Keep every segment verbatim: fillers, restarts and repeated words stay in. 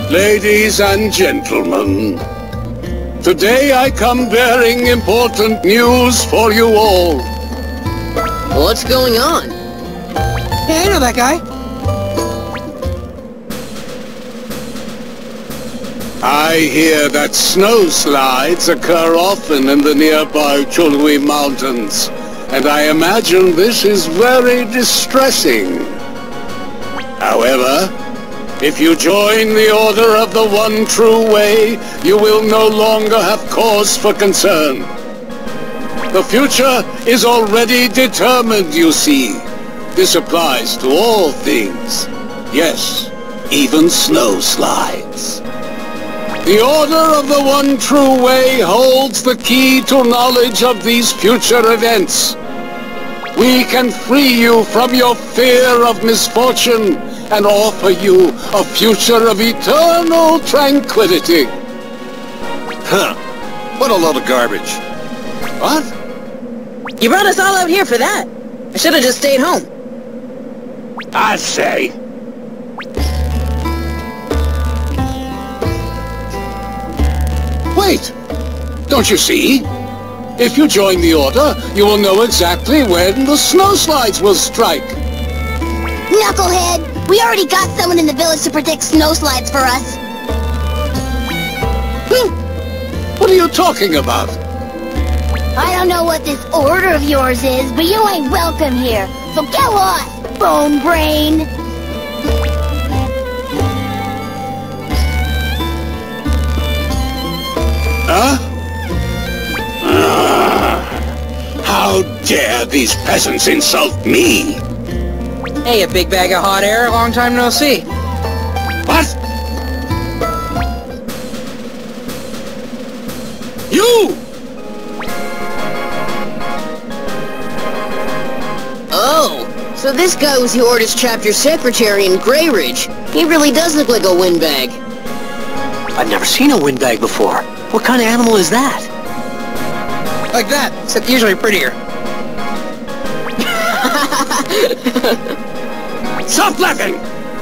Ladies and gentlemen, today I come bearing important news for you all. What's going on? Hey, I know that guy. I hear that snow slides occur often in the nearby Luvais Mountains, and I imagine this is very distressing. However, if you join the Order of the One True Way, you will no longer have cause for concern. The future is already determined, you see. This applies to all things. Yes, even snow slides. The Order of the One True Way holds the key to knowledge of these future events. We can free you from your fear of misfortune and offer you a future of eternal tranquility. Huh. What a load of garbage. What? You brought us all out here for that. I should have just stayed home. I say. Wait! Don't you see? If you join the Order, you will know exactly when the snow slides will strike. Knucklehead! We already got someone in the village to predict snow slides for us. Hmm. What are you talking about? I don't know what this order of yours is, but you ain't welcome here. So get lost, bone brain! Huh? Ah, how dare these peasants insult me? Hey, a big bag of hot air. Long time no see. What? You! Oh, so this guy was the Order's chapter secretary in Grey Ridge. He really does look like a windbag. I've never seen a windbag before. What kind of animal is that? Like that, except usually prettier. Stop laughing!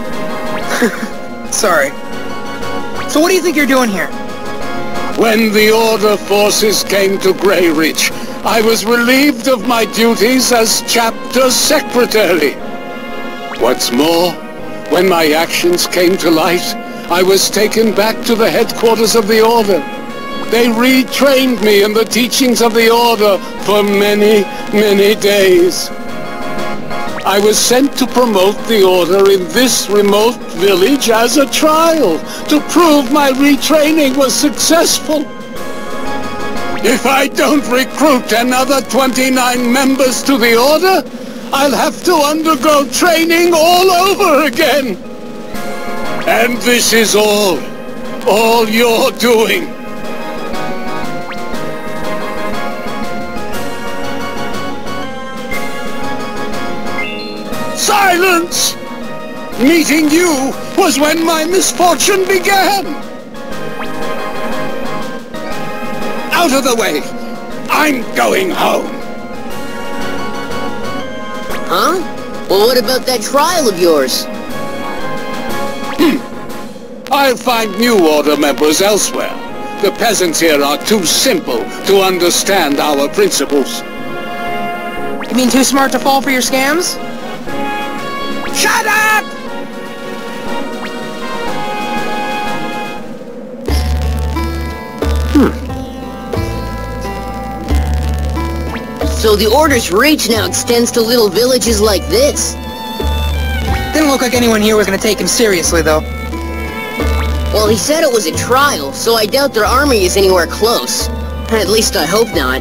Sorry. So what do you think you're doing here? When the Order forces came to Grey Ridge, I was relieved of my duties as chapter secretary. What's more, when my actions came to light, I was taken back to the headquarters of the Order. They retrained me in the teachings of the Order for many, many days. I was sent to promote the Order in this remote village as a trial, to prove my retraining was successful. If I don't recruit another twenty-nine members to the Order, I'll have to undergo training all over again. And this is all, all you're doing. Silence! Meeting you was when my misfortune began. Out of the way! I'm going home. Huh? Well, what about that trial of yours? Hmm. I'll find new Order members elsewhere. The peasants here are too simple to understand our principles. You mean too smart to fall for your scams? Shut up! Hmm. So the Order's reach now extends to little villages like this. Didn't look like anyone here was gonna take him seriously, though. Well, he said it was a trial, so I doubt their army is anywhere close. At least I hope not.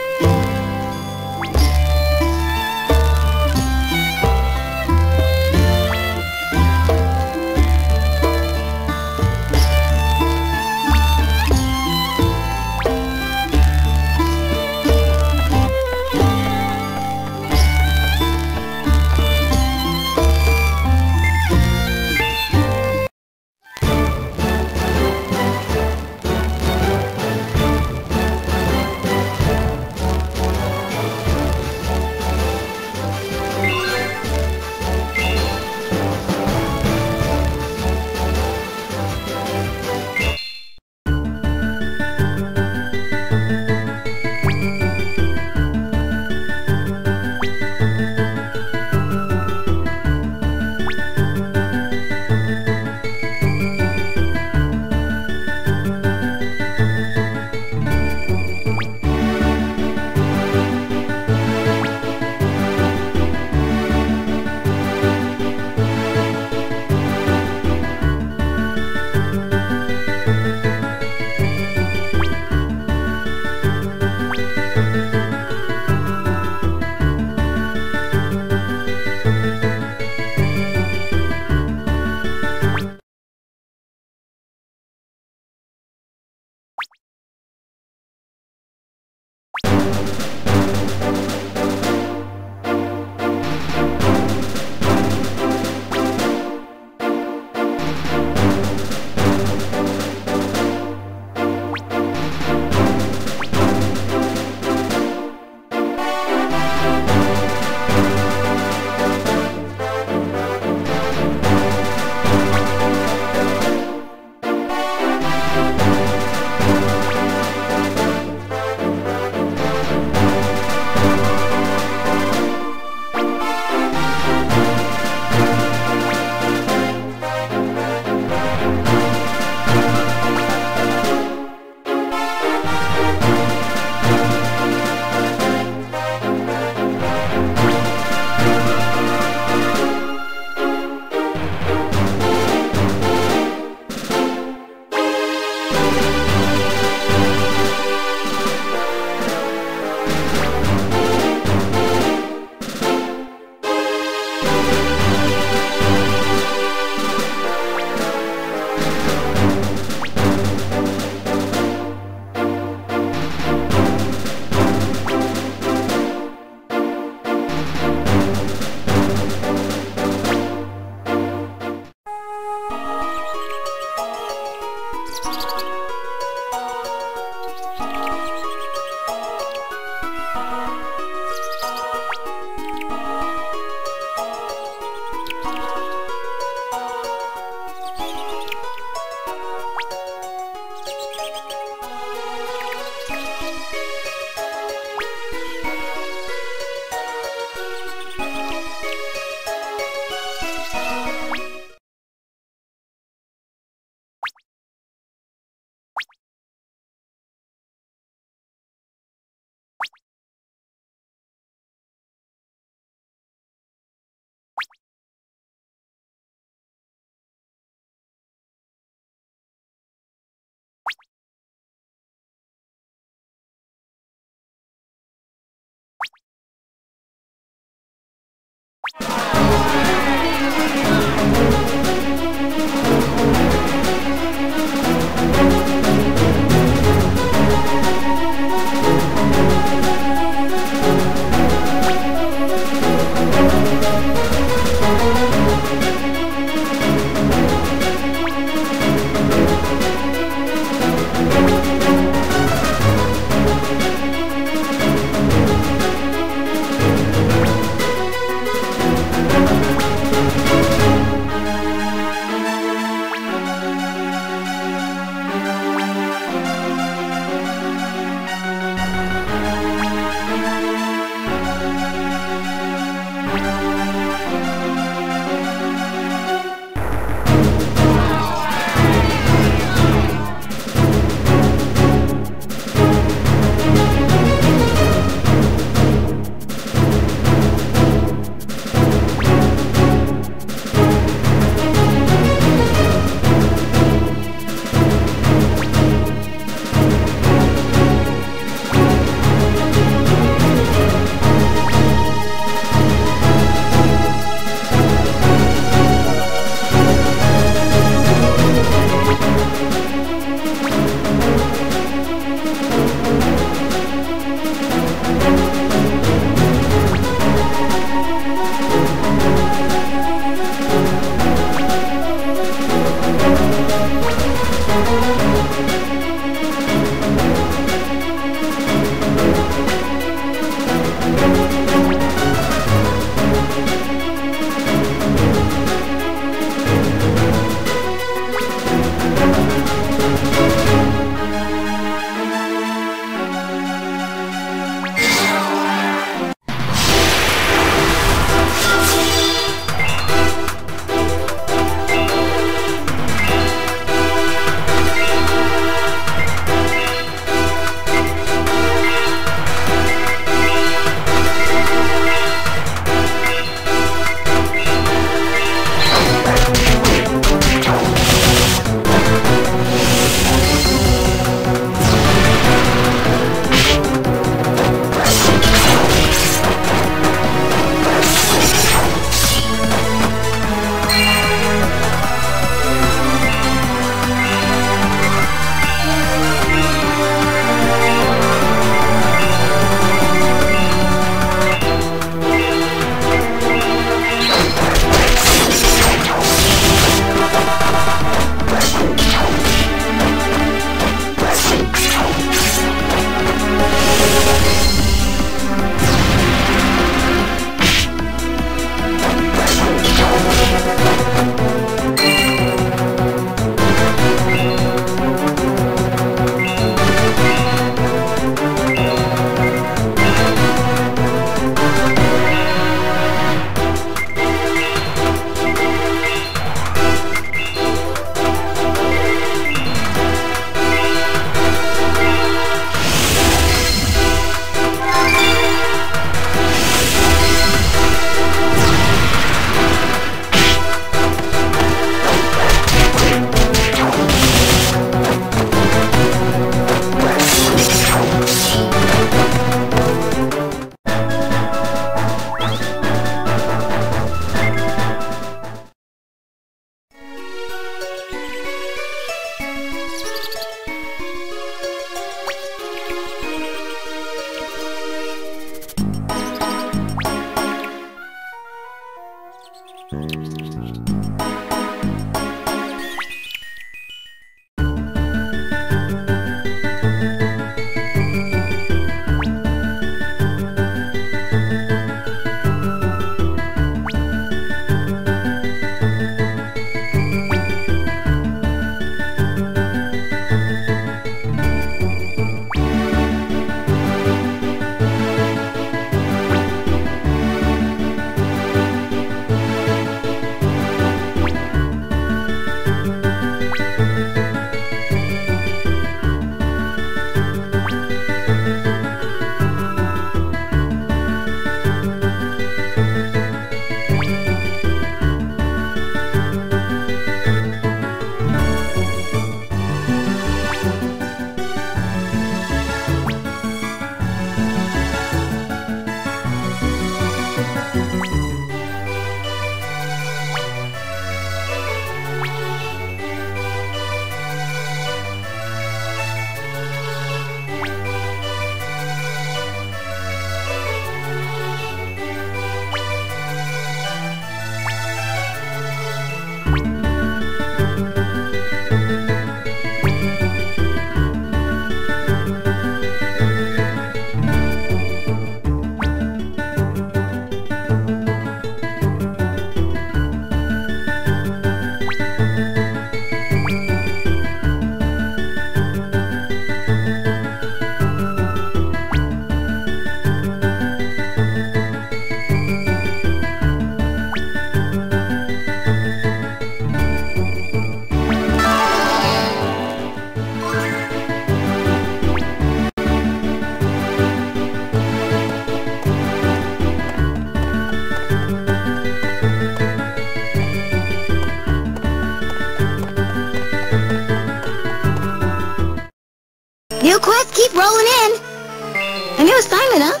quests keep rolling in. A new assignment, huh?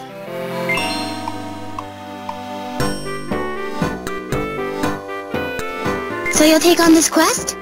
So you'll take on this quest?